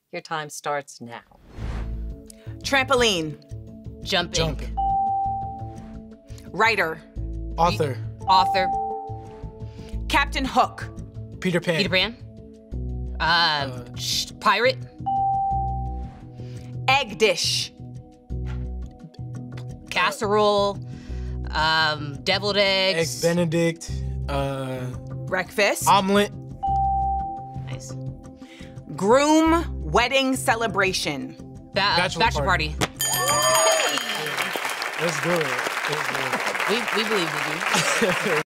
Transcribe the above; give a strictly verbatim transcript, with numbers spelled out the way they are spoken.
Your time starts now. Trampoline. Jumping. Jumping. Writer. Author. Author. Captain Hook. Peter Pan. Peter Pan. Uh, uh sh pirate. Egg dish. Casserole. Um, deviled eggs. Eggs Benedict. Uh, Breakfast. Omelet. Nice. Groom wedding celebration. Ba bachelor, bachelor party. party. Let's do it. Let's do it. We, we believe in you.